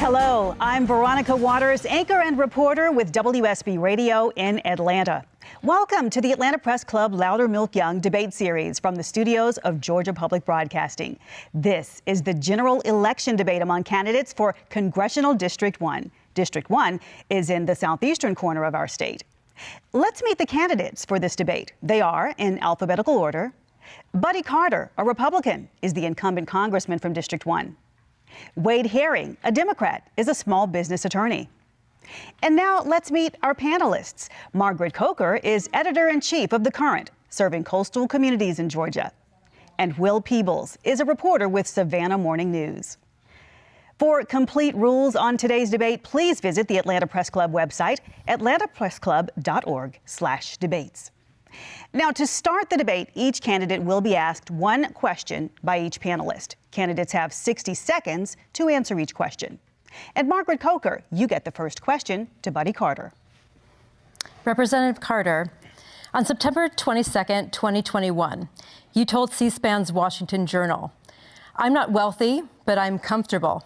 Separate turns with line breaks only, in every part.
Hello, I'm Veronica Waters, anchor and reporter with WSB Radio in Atlanta. Welcome to the Atlanta Press Club Loudermilk Young debate series from the studios of Georgia Public Broadcasting. This is the general election debate among candidates for Congressional District 1. District 1 is in the southeastern corner of our state. Let's meet the candidates for this debate. They are in alphabetical order. Buddy Carter, a Republican, is the incumbent congressman from District 1. Wade Herring, a Democrat, is a small business attorney. And now let's meet our panelists. Margaret Coker is editor-in-chief of The Current, serving coastal communities in Georgia. And Will Peebles is a reporter with Savannah Morning News. For complete rules on today's debate, please visit the Atlanta Press Club website, atlantapressclub.org/debates. Now, to start the debate, each candidate will be asked one question by each panelist. Candidates have 60 seconds to answer each question. And Margaret Coker, you get the first question to Buddy Carter.
Representative Carter, on September 22nd, 2021, you told C-SPAN's Washington Journal, "I'm not wealthy, but I'm comfortable."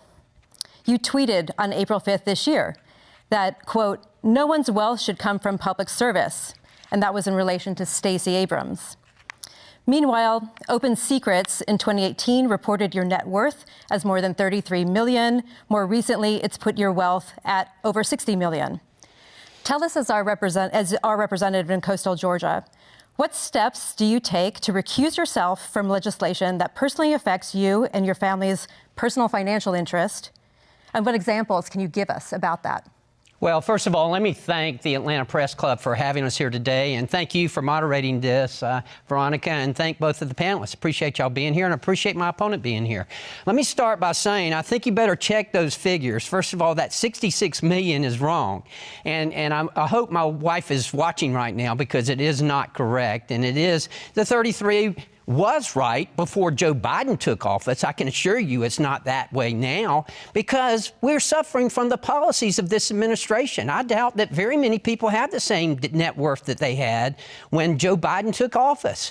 You tweeted on April 5th this year that, quote, "No one's wealth should come from public service." And that was in relation to Stacey Abrams. Meanwhile, Open Secrets in 2018 reported your net worth as more than $33 million. More recently, it's put your wealth at over $60 million. Tell us, as our representative in coastal Georgia, what steps do you take to recuse yourself from legislation that personally affects you and your family's personal financial interest? And what examples can you give us about that?
Well, first of all, let me thank the Atlanta Press Club for having us here today, and thank you for moderating this, Veronica, and thank both of the panelists. Appreciate y'all being here, and appreciate my opponent being here. Let me start by saying I think you better check those figures. First of all, that $66 million is wrong, and I hope my wife is watching right now because it is not correct, and it is the 33 was right before Joe Biden took office. I can assure you it's not that way now because we're suffering from the policies of this administration. I doubt that very many people have the same net worth that they had when Joe Biden took office.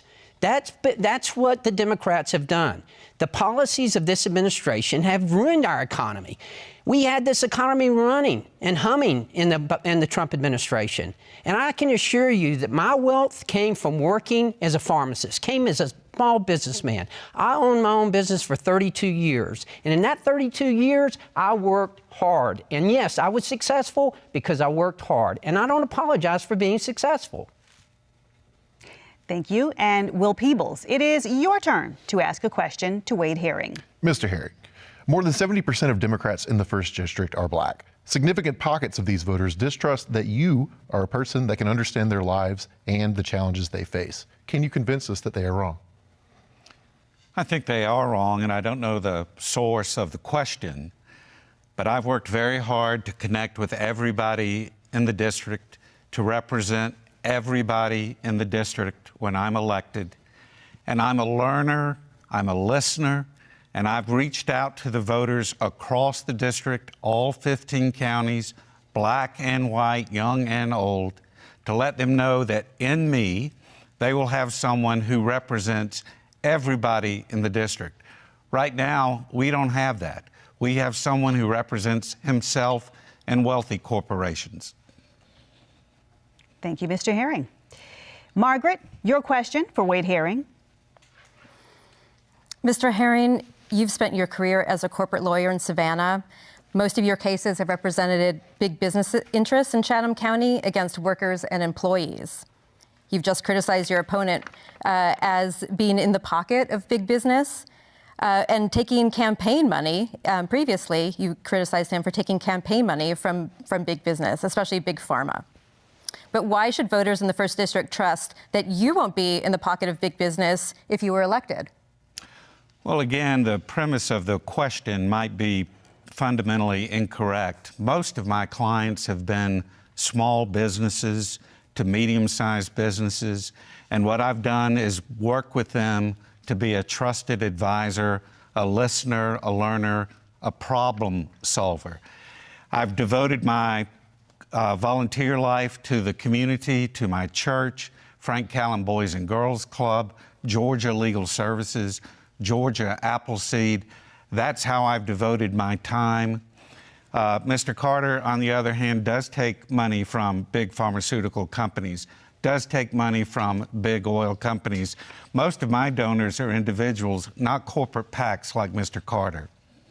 That's what the Democrats have done. The policies of this administration have ruined our economy. We had this economy running and humming in the Trump administration. And I can assure you that my wealth came from working as a pharmacist, came as a small businessman. I owned my own business for 32 years. And in that 32 years, I worked hard. And yes, I was successful because I worked hard. And I don't apologize for being successful.
Thank you. And Will Peebles, it is your turn to ask a question to Wade Herring.
Mr. Herring, more than 70% of Democrats in the 1st District are black. Significant pockets of these voters distrust that you are a person that can understand their lives and the challenges they face. Can you convince us that they are wrong?
I think they are wrong, and I don't know the source of the question, but I've worked very hard to connect with everybody in the district, to represent everybody in the district when I'm elected. And I'm a learner, I'm a listener, and I've reached out to the voters across the district, all 15 counties, black and white, young and old, to let them know that in me, they will have someone who represents everybody in the district. Right now, we don't have that. We have someone who represents himself and wealthy corporations.
Thank you, Mr. Herring. Margaret, your question for Wade Herring.
Mr. Herring, you've spent your career as a corporate lawyer in Savannah. Most of your cases have represented big business interests in Chatham County against workers and employees. You've just criticized your opponent as being in the pocket of big business and taking campaign money. Previously, you criticized him for taking campaign money from big business, especially big pharma. But why should voters in the 1st District trust that you won't be in the pocket of big business if you were elected?
Well, again, the premise of the question might be fundamentally incorrect. Most of my clients have been small businesses to medium-sized businesses, and what I've done is work with them to be a trusted advisor, a listener, a learner, a problem solver. I've devoted my volunteer life to the community, to my church, Frank Callum Boys and Girls Club, Georgia Legal Services, Georgia Appleseed. That's how I've devoted my time. Mr. Carter, on the other hand, does take money from big pharmaceutical companies, does take money from big oil companies. Most of my donors are individuals, not corporate PACs like Mr. Carter.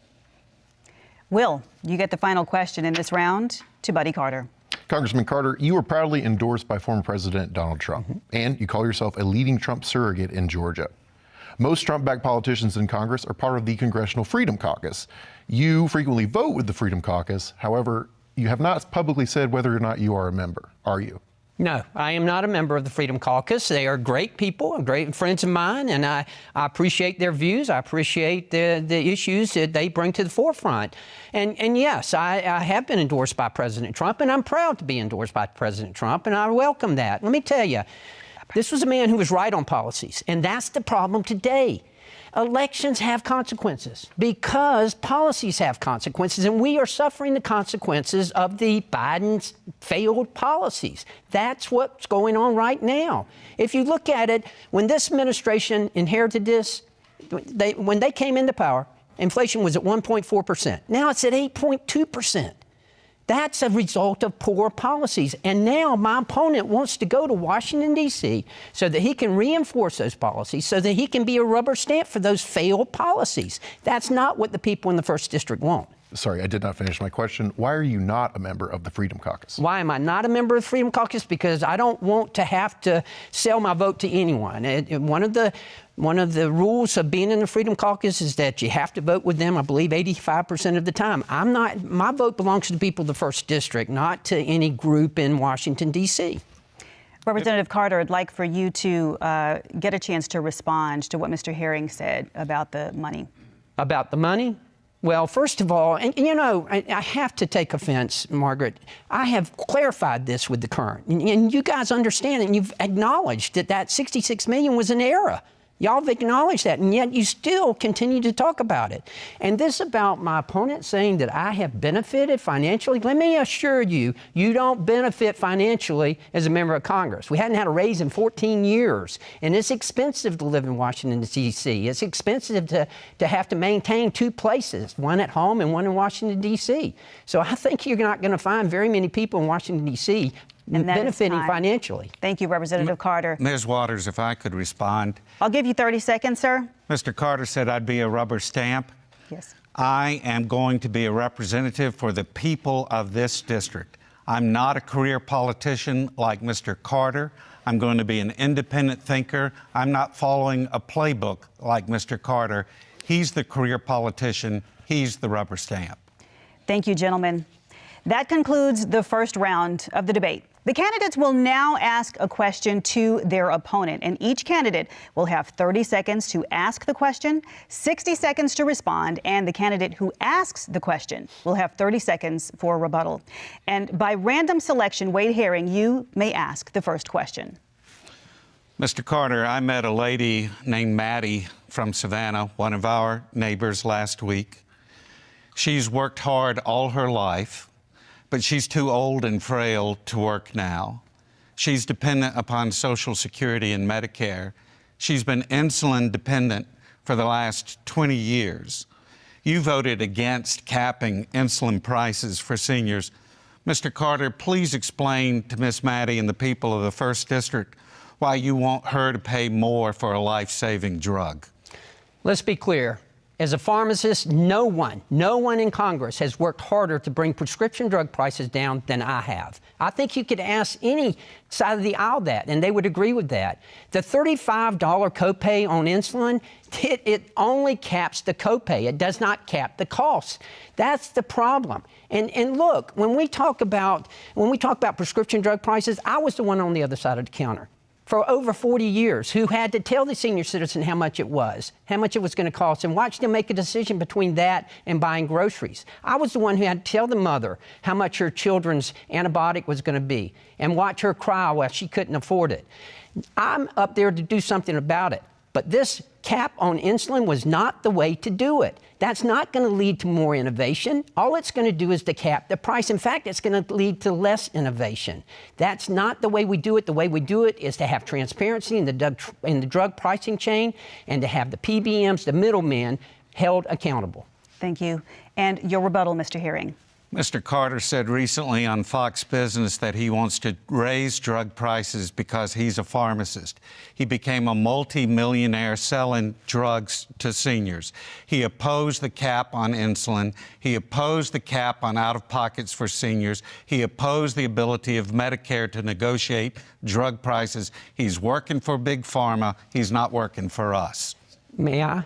Will, you get the final question in this round to Buddy Carter.
Congressman Carter, you were proudly endorsed by former President Donald Trump, and you call yourself a leading Trump surrogate in Georgia. Most Trump-backed politicians in Congress are part of the Congressional Freedom Caucus. You frequently vote with the Freedom Caucus. However, you have not publicly said whether or not you are a member. Are you?
No, I am not a member of the Freedom Caucus. They are great people, great friends of mine, and I appreciate their views. I appreciate the issues that they bring to the forefront. And yes, I have been endorsed by President Trump, and I'm proud to be endorsed by President Trump, and I welcome that. Let me tell you, this was a man who was right on policies, and that's the problem today. Elections have consequences because policies have consequences, and we are suffering the consequences of the Biden's failed policies. That's what's going on right now. If you look at it, when this administration inherited this, when they came into power, inflation was at 1.4%. Now it's at 8.2%. That's a result of poor policies. And now my opponent wants to go to Washington, D.C. so that he can reinforce those policies, so that he can be a rubber stamp for those failed policies. That's not what the people in the 1st District want.
Sorry, I did not finish my question. Why are you not a member of the Freedom Caucus?
Why am I not a member of the Freedom Caucus? Because I don't want to have to sell my vote to anyone. One of the rules of being in the Freedom Caucus is that you have to vote with them, I believe, 85% of the time. My vote belongs to the people of the 1st District, not to any group in Washington, D.C.
Representative Carter, I'd like for you to get a chance to respond to what Mr. Herring said about the money.
About the money? Well, first of all, and you know, I have to take offense, Margaret. I have clarified this with the current, and you guys understand it, and you've acknowledged that that $66 million was an error. Y'all have acknowledged that, and yet you still continue to talk about it. And this about my opponent saying that I have benefited financially, let me assure you, you don't benefit financially as a member of Congress. We hadn't had a raise in 14 years, and it's expensive to live in Washington, D.C. It's expensive to have to maintain 2 places, one at home and one in Washington, D.C. So I think you're not going to find very many people in Washington, D.C. benefiting financially.
Thank you, Representative Carter.
Ms. Waters, if I could respond.
I'll give you 30 seconds, sir.
Mr. Carter said I'd be a rubber stamp.
Yes.
I am going to be a representative for the people of this district. I'm not a career politician like Mr. Carter. I'm going to be an independent thinker. I'm not following a playbook like Mr. Carter. He's the career politician. He's the rubber stamp.
Thank you, gentlemen. That concludes the first round of the debate. The candidates will now ask a question to their opponent, and each candidate will have 30 seconds to ask the question, 60 seconds to respond, and the candidate who asks the question will have 30 seconds for rebuttal. And by random selection, Wade Herring, you may ask the first question.
Mr. Carter, I met a lady named Maddie from Savannah, one of our neighbors, last week. She's worked hard all her life, but she's too old and frail to work now. She's dependent upon Social Security and Medicare. She's been insulin dependent for the last 20 years. You voted against capping insulin prices for seniors. Mr. Carter, please explain to Miss Maddie and the people of the 1st District why you want her to pay more for a life-saving drug.
Let's be clear. As a pharmacist, no one in Congress has worked harder to bring prescription drug prices down than I have. I think you could ask any side of the aisle that, and they would agree with that. The $35 copay on insulin, it only caps the copay. It does not cap the cost. That's the problem. And look, when we talk about prescription drug prices, I was the one on the other side of the counter for over 40 years who had to tell the senior citizen how much it was going to cost, and watch them make a decision between that and buying groceries. I was the one who had to tell the mother how much her children's antibiotic was going to be and watch her cry while she couldn't afford it. I'm up there to do something about it. But this cap on insulin was not the way to do it. That's not going to lead to more innovation. All it's going to do is to cap the price. In fact, it's going to lead to less innovation. That's not the way we do it. The way we do it is to have transparency in the drug pricing chain and to have the PBMs, the middlemen, held accountable.
Thank you. And your rebuttal, Mr. Herring.
Mr. Carter said recently on Fox Business that he wants to raise drug prices because he's a pharmacist. He became a multi-millionaire selling drugs to seniors. He opposed the cap on insulin. He opposed the cap on out-of-pockets for seniors. He opposed the ability of Medicare to negotiate drug prices. He's working for Big Pharma. He's not working for us.
May I?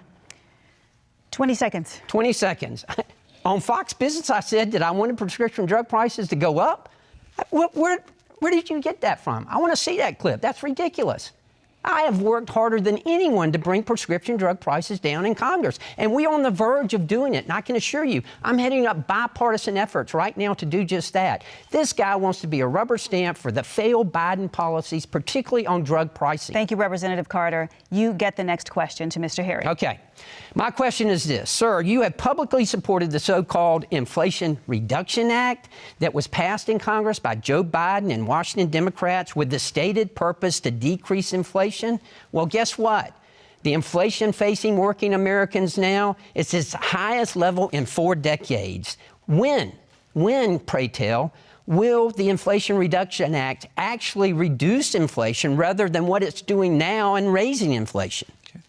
20 seconds.
20 seconds. On Fox Business, I said that I wanted prescription drug prices to go up. Where did you get that from? I want to see that clip. That's ridiculous. I have worked harder than anyone to bring prescription drug prices down in Congress, and we're on the verge of doing it. And I can assure you, I'm heading up bipartisan efforts right now to do just that. This guy wants to be a rubber stamp for the failed Biden policies, particularly on drug pricing.
Thank you, Representative Carter. You get the next question to Mr. Herring.
Okay. My question is this. Sir, you have publicly supported the so-called Inflation Reduction Act that was passed in Congress by Joe Biden and Washington Democrats with the stated purpose to decrease inflation. Well, guess what? The inflation facing working Americans now is its highest level in 4 decades. When, pray tell, will the Inflation Reduction Act actually reduce inflation rather than what it's doing now and raising inflation?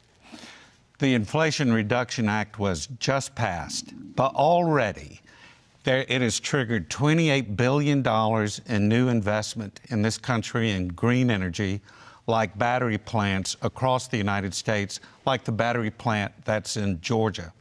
The Inflation Reduction Act was just passed, but already it has triggered $28 billion in new investment in this country in green energy, like battery plants across the United States, like the battery plant that's in Georgia.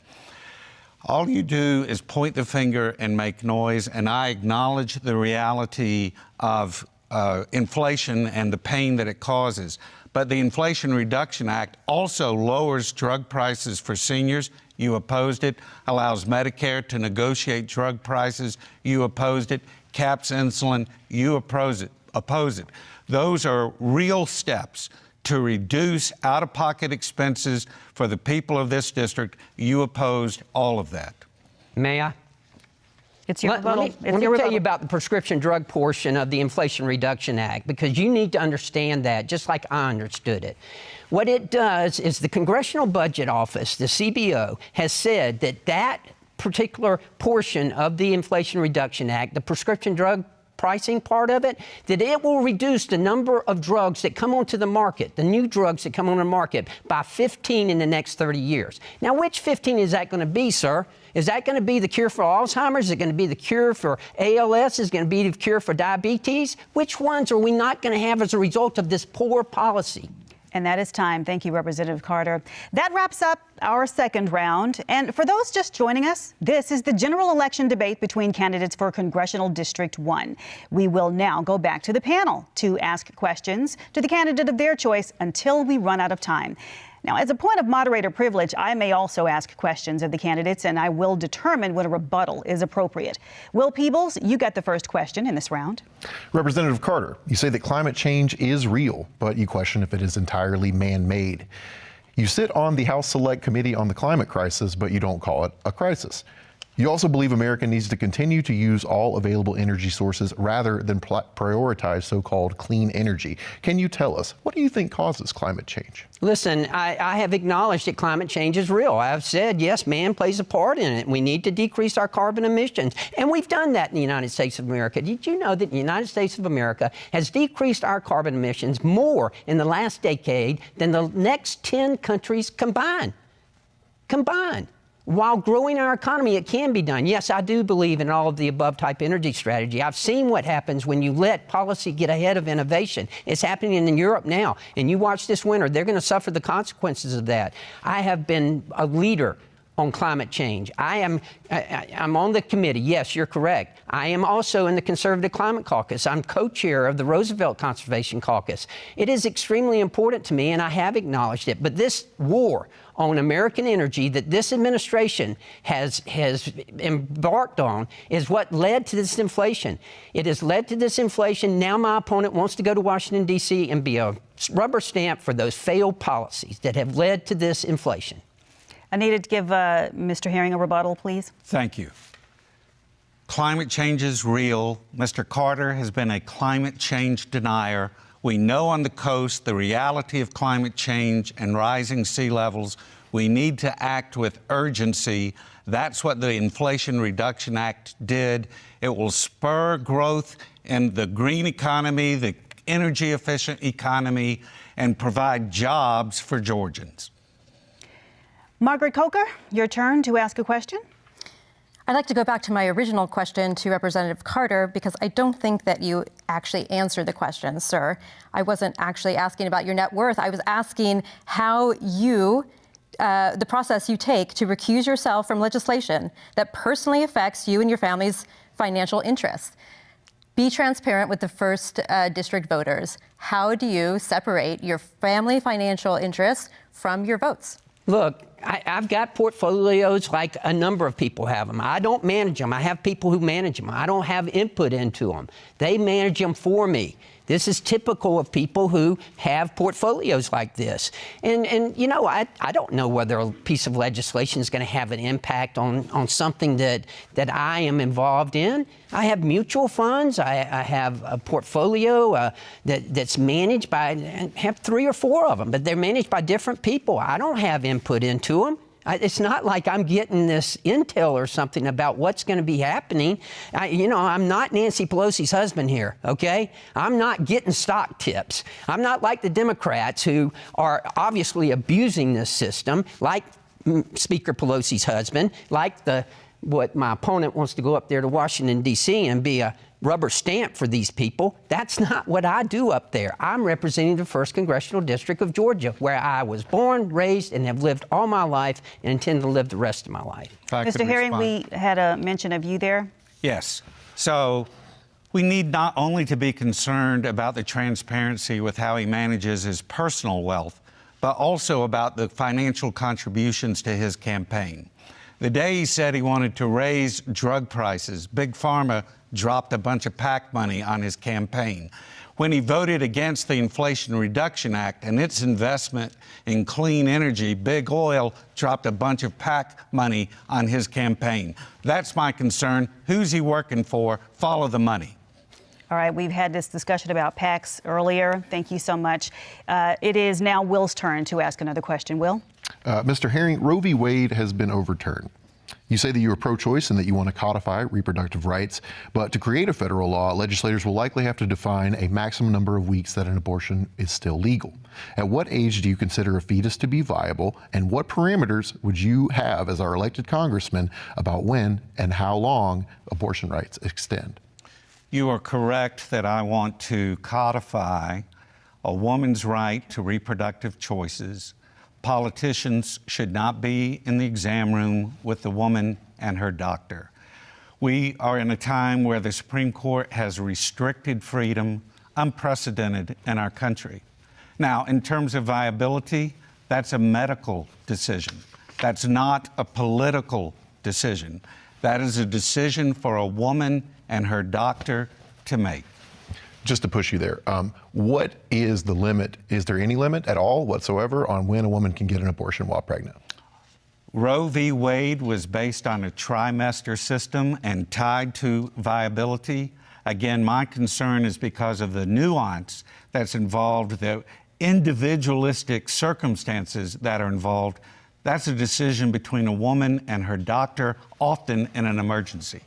All you do is point the finger and make noise, and I acknowledge the reality of inflation and the pain that it causes. But the Inflation Reduction Act also lowers drug prices for seniors. You opposed it. Allows Medicare to negotiate drug prices. You opposed it. Caps insulin. You oppose it. Those are real steps to reduce out-of-pocket expenses for the people of this district. You opposed all of that.
May I?
It's your rebuttal.
Let me tell you about the prescription drug portion of the Inflation Reduction Act, because you need to understand that just like I understood it. What it does is the Congressional Budget Office, the CBO, has said that that particular portion of the Inflation Reduction Act, the prescription drug pricing part of it, that it will reduce the number of drugs that come onto the market, the new drugs that come on the market, by 15 in the next 30 years. Now, which 15 is that going to be, sir? Is that going to be the cure for Alzheimer's? Is it going to be the cure for ALS? Is it going to be the cure for diabetes? Which ones are we not going to have as a result of this poor policy?
And that is time. Thank you, Representative Carter. That wraps up our second round. And for those just joining us, this is the general election debate between candidates for Congressional District 1. We will now go back to the panel to ask questions to the candidate of their choice until we run out of time. Now, as a point of moderator privilege, I may also ask questions of the candidates, and I will determine when a rebuttal is appropriate. Will Peebles, you get the first question in this round.
Representative Carter, you say that climate change is real, but you question if it is entirely man-made. You sit on the House Select Committee on the Climate Crisis, but you don't call it a crisis. You also believe America needs to continue to use all available energy sources rather than prioritize so-called clean energy. Can you tell us, what do you think causes climate change?
Listen, I have acknowledged that climate change is real. I have said, yes, man plays a part in it. We need to decrease our carbon emissions. And we've done that in the United States of America. Did you know that the United States of America has decreased our carbon emissions more in the last decade than the next 10 countries combined? While growing our economy, it can be done. Yes, I do believe in all of the above type energy strategy. I've seen what happens when you let policy get ahead of innovation. It's happening in Europe now. And you watch this winter, they're going to suffer the consequences of that. I have been a leader on climate change. I'm on the committee. Yes, you're correct. I am also in the Conservative Climate Caucus. I'm co-chair of the Roosevelt Conservation Caucus. It is extremely important to me, and I have acknowledged it. But this war on American energy that this administration has embarked on is what led to this inflation. It has led to this inflation. Now my opponent wants to go to Washington, D.C. and be a rubber stamp for those failed policies that have led to this inflation.
I needed to give Mr. Herring a rebuttal, please.
Thank you. Climate change is real. Mr. Carter has been a climate change denier. We know on the coast the reality of climate change and rising sea levels. We need to act with urgency. That's what the Inflation Reduction Act did. It will spur growth in the green economy, the energy efficient economy, and provide jobs for Georgians.
Margaret Coker, your turn to ask a question.
I'd like to go back to my original question to Representative Carter, because I don't think that you actually answered the question, sir. I wasn't actually asking about your net worth. I was asking how you, the process you take to recuse yourself from legislation that personally affects you and your family's financial interests. Be transparent with the first district voters. How do you separate your family financial interests from your votes?
Look, I've got portfolios like a number of people have them. I don't manage them. I have people who manage them. I don't have input into them. They manage them for me. This is typical of people who have portfolios like this. And you know, I don't know whether a piece of legislation is going to have an impact on something that I am involved in. I have mutual funds. I have a portfolio that's managed by, I have 3 or 4 of them, but they're managed by different people. I don't have input into them. It's not like I'm getting this intel or something about what's going to be happening. You know, I'm not Nancy Pelosi's husband here, okay? I'm not getting stock tips. I'm not like the Democrats who are obviously abusing this system, like Speaker Pelosi's husband, like what my opponent wants to go up there to Washington, D.C. and be a rubber stamp for these people. That's not what I do up there. I'm representing the 1st Congressional District of Georgia, where I was born, raised, and have lived all my life and intend to live the rest of my life.
Mr. Herring, we had a mention of you there.
Yes. So we need not only to be concerned about the transparency with how he manages his personal wealth, but also about the financial contributions to his campaign. The day he said he wanted to raise drug prices, Big Pharma dropped a bunch of PAC money on his campaign. When he voted against the Inflation Reduction Act and its investment in clean energy, Big Oil dropped a bunch of PAC money on his campaign. That's my concern. Who's he working for? Follow the money.
All right, we've had this discussion about PACs earlier. Thank you so much. It is now Will's turn to ask another question. Will?
Mr. Herring, Roe v. Wade has been overturned. You say that you are pro-choice and that you want to codify reproductive rights, but to create a federal law, legislators will likely have to define a maximum number of weeks that an abortion is still legal. At what age do you consider a fetus to be viable, and what parameters would you have as our elected congressman about when and how long abortion rights extend?
You are correct that I want to codify a woman's right to reproductive choices. Politicians should not be in the exam room with the woman and her doctor. We are in a time where the Supreme Court has restricted freedom, unprecedented in our country. Now, in terms of viability, that's a medical decision. That's not a political decision. That is a decision for a woman and her doctor to make.
Just to push you there, what is the limit? Is there any limit at all whatsoever on when a woman can get an abortion while pregnant?
Roe v. Wade was based on a trimester system and tied to viability. Again, my concern is because of the nuance that's involved, the individualistic circumstances that are involved. That's a decision between a woman and her doctor, often in an emergency.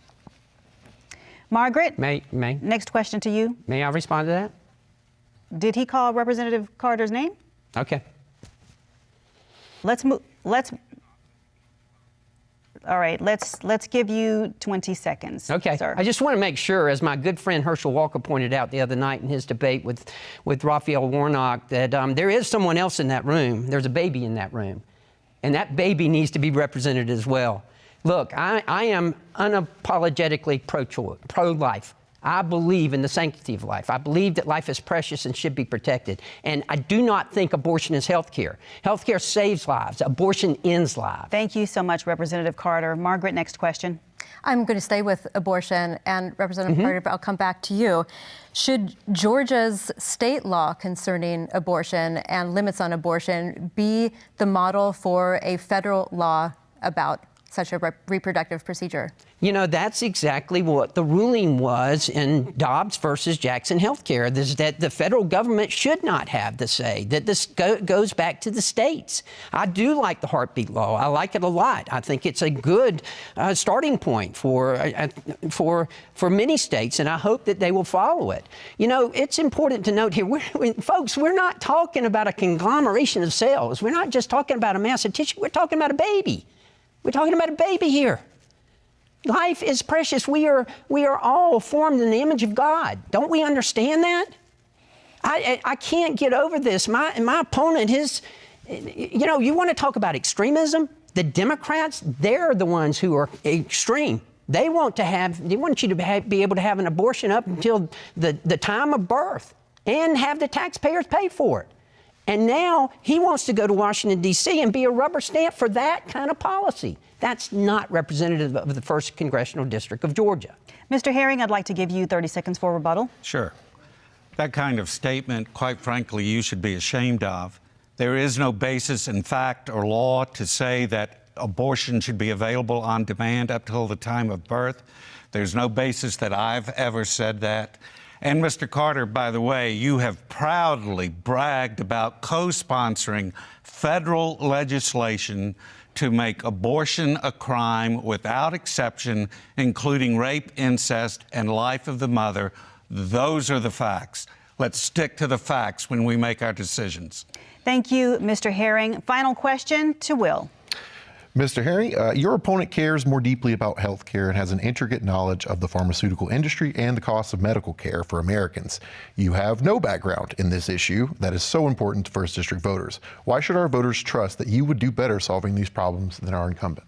Margaret?
May.
Next question to you.
May I respond to that?
Did he call Representative Carter's name?
Okay.
Let's move. All right. Let's give you 20 seconds.
Okay.
Sir.
I just want to make sure, as my good friend Herschel Walker pointed out the other night in his debate with Raphael Warnock, that there is someone else in that room. There's a baby in that room, and that baby needs to be represented as well. Look, I am unapologetically pro-life. I believe in the sanctity of life. I believe that life is precious and should be protected. And I do not think abortion is health care. Health care saves lives. Abortion ends lives.
Thank you so much, Representative Carter. Margaret, next question.
I'm going to stay with abortion, and Representative Carter, but I'll come back to you. Should Georgia's state law concerning abortion and limits on abortion be the model for a federal law about such a reproductive procedure?
You know, that's exactly what the ruling was in Dobbs versus Jackson Healthcare, is that the federal government should not have the say, that this goes back to the states. I do like the heartbeat law. I like it a lot. I think it's a good starting point for many states, and I hope that they will follow it. You know, it's important to note here, folks, we're not talking about a conglomeration of cells. We're not just talking about a mass of tissue. We're talking about a baby. We're talking about a baby here. Life is precious. We are all formed in the image of God. Don't we understand that? I can't get over this. My opponent, you know, you want to talk about extremism? The Democrats, they're the ones who are extreme. They want you to be able to have an abortion up until the time of birth and have the taxpayers pay for it. And now he wants to go to Washington, D.C. and be a rubber stamp for that kind of policy. That's not representative of the 1st Congressional District of Georgia.
Mr. Herring, I'd like to give you 30 seconds for rebuttal.
Sure. That kind of statement, quite frankly, you should be ashamed of. There is no basis in fact or law to say that abortion should be available on demand up till the time of birth. There's no basis that I've ever said that. And Mr. Carter, by the way, you have proudly bragged about co-sponsoring federal legislation to make abortion a crime without exception, including rape, incest, and life of the mother. Those are the facts. Let's stick to the facts when we make our decisions.
Thank you, Mr. Herring. Final question to Will.
Mr. Herring, your opponent cares more deeply about health care and has an intricate knowledge of the pharmaceutical industry and the cost of medical care for Americans. You have no background in this issue that is so important to 1st District voters. Why should our voters trust that you would do better solving these problems than our incumbent?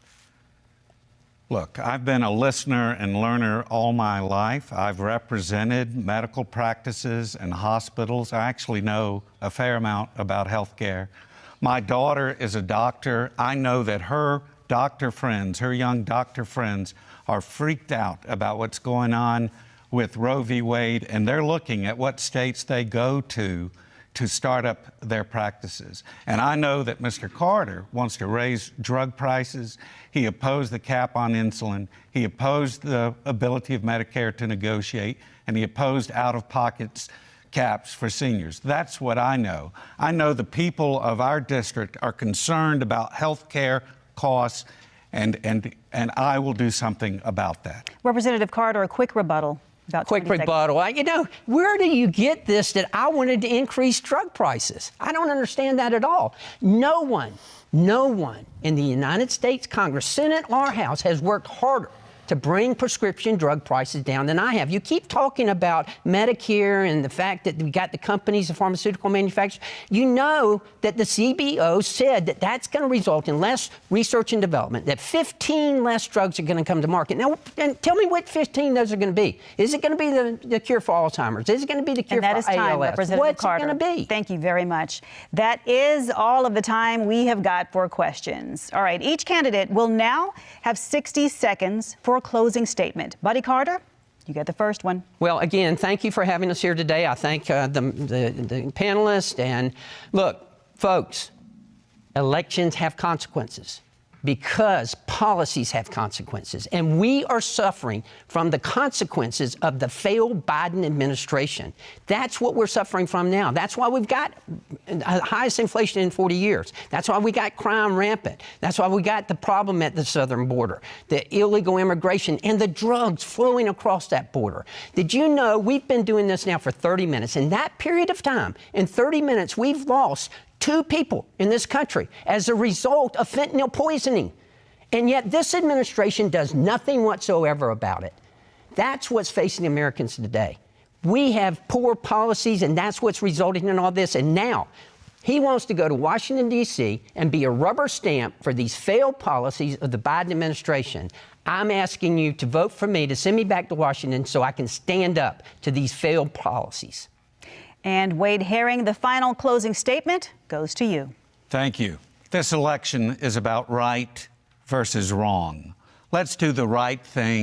Look, I've been a listener and learner all my life. I've represented medical practices and hospitals. I actually know a fair amount about health care. My daughter is a doctor. I know that her doctor friends, her young doctor friends, are freaked out about what's going on with Roe v. Wade, and they're looking at what states they go to start up their practices. And I know that Mr. Carter wants to raise drug prices. He opposed the cap on insulin. He opposed the ability of Medicare to negotiate, and he opposed out-of-pocket caps for seniors. That's what I know. I know the people of our district are concerned about health care costs, and I will do something about that.
Representative Carter, a quick rebuttal.
Quick rebuttal. You know, where do you get this that I wanted to increase drug prices? I don't understand that at all. No one in the United States Congress, Senate or House has worked harder to bring prescription drug prices down than I have. You keep talking about Medicare and the fact that we got the companies, the pharmaceutical manufacturers. You know that the CBO said that that's going to result in less research and development, that 15 less drugs are going to come to market. Now, and tell me what 15 those are going to be. Is it going to be the cure for Alzheimer's? Is it going to be the cure for ALS?
Representative
What's
Carter.
it going to be?
Thank you very much. That is all of the time we have got for questions. All right, each candidate will now have 60 seconds for a closing statement. Buddy Carter, you get the first one.
Well, again, thank you for having us here today. I thank the panelists. And look, folks, elections have consequences because policies have consequences. And we are suffering from the consequences of the failed Biden administration. That's what we're suffering from now. That's why we've got the highest inflation in 40 years. That's why we got crime rampant. That's why we got the problem at the southern border, the illegal immigration and the drugs flowing across that border. Did you know we've been doing this now for 30 minutes? In that period of time, in 30 minutes, we've lost 2 people in this country as a result of fentanyl poisoning. And yet this administration does nothing whatsoever about it. That's what's facing Americans today. We have poor policies, and that's what's resulting in all this. And now he wants to go to Washington, D.C. and be a rubber stamp for these failed policies of the Biden administration. I'm asking you to vote for me to send me back to Washington so I can stand up to these failed policies.
And Wade Herring, the final closing statement goes to you.
Thank you. This election is about right versus wrong. Let's do the right thing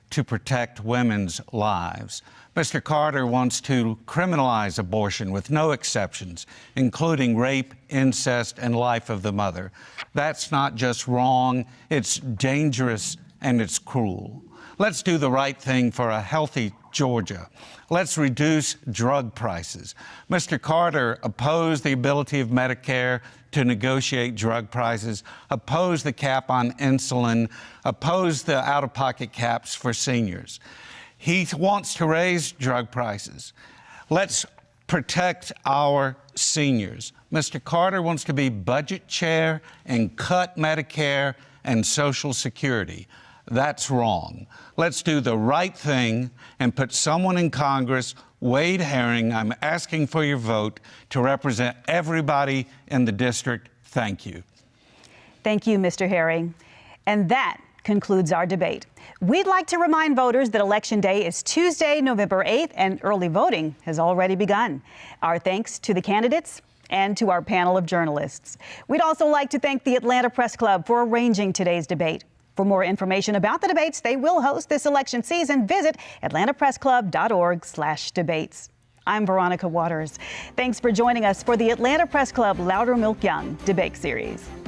to protect women's lives. Mr. Carter wants to criminalize abortion with no exceptions, including rape, incest, and life of the mother. That's not just wrong, it's dangerous and it's cruel. Let's do the right thing for a healthy Georgia. Let's reduce drug prices. Mr. Carter opposed the ability of Medicare to negotiate drug prices, opposed the cap on insulin, opposed the out-of-pocket caps for seniors. He wants to raise drug prices. Let's protect our seniors. Mr. Carter wants to be budget chair and cut Medicare and Social Security. That's wrong. Let's do the right thing and put someone in Congress, Wade Herring, I'm asking for your vote, to represent everybody in the district. Thank you.
Thank you, Mr. Herring. And that concludes our debate. We'd like to remind voters that Election Day is Tuesday, November 8th, and early voting has already begun. Our thanks to the candidates and to our panel of journalists. We'd also like to thank the Atlanta Press Club for arranging today's debate. For more information about the debates they will host this election season, visit atlantapressclub.org/debates. I'm Veronica Waters. Thanks for joining us for the Atlanta Press Club Loudermilk Young Debate Series.